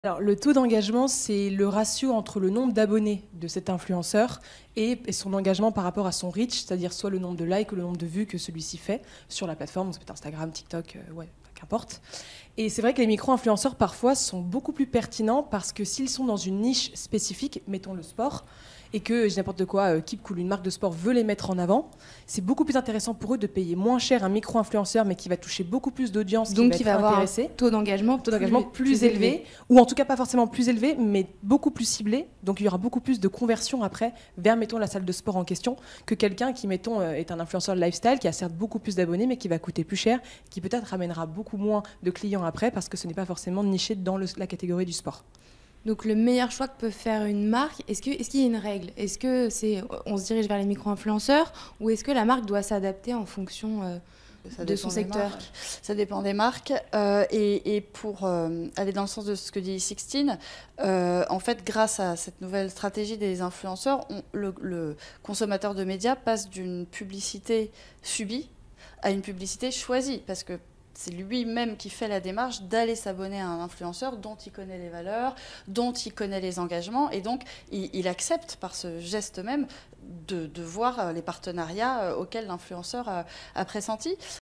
Alors, le taux d'engagement, c'est le ratio entre le nombre d'abonnés de cet influenceur et son engagement par rapport à son reach, c'est-à-dire soit le nombre de likes ou le nombre de vues que celui-ci fait sur la plateforme, donc ça peut être Instagram, TikTok, ouais, qu'importe. Et c'est vrai que les micro-influenceurs, parfois, sont beaucoup plus pertinents parce que s'ils sont dans une niche spécifique, mettons le sport, et que, j'ai n'importe quoi, Keep Cool, une marque de sport, veut les mettre en avant, c'est beaucoup plus intéressant pour eux de payer moins cher un micro-influenceur, mais qui va toucher beaucoup plus d'audience, Donc qui il va va être avoir intéressé. un taux d'engagement Plus élevé, ou en tout cas pas forcément plus élevé, mais beaucoup plus ciblé. Donc il y aura beaucoup plus de conversion après vers, mettons, la salle de sport en question, que quelqu'un qui, mettons, est un influenceur lifestyle, qui a certes beaucoup plus d'abonnés, mais qui va coûter plus cher, qui peut-être ramènera beaucoup moins de clients après, parce que ce n'est pas forcément niché dans la catégorie du sport. Donc le meilleur choix que peut faire une marque, est-ce qu'il y a une règle? Est-ce que on se dirige vers les micro-influenceurs ou est-ce que la marque doit s'adapter en fonction de son secteur? Ça dépend des marques. Et pour aller dans le sens de ce que dit Sixtine, en fait, grâce à cette nouvelle stratégie des influenceurs, le consommateur de médias passe d'une publicité subie à une publicité choisie, parce que c'est lui-même qui fait la démarche d'aller s'abonner à un influenceur dont il connaît les valeurs, dont il connaît les engagements, et donc il accepte par ce geste même de voir les partenariats auxquels l'influenceur a pressenti.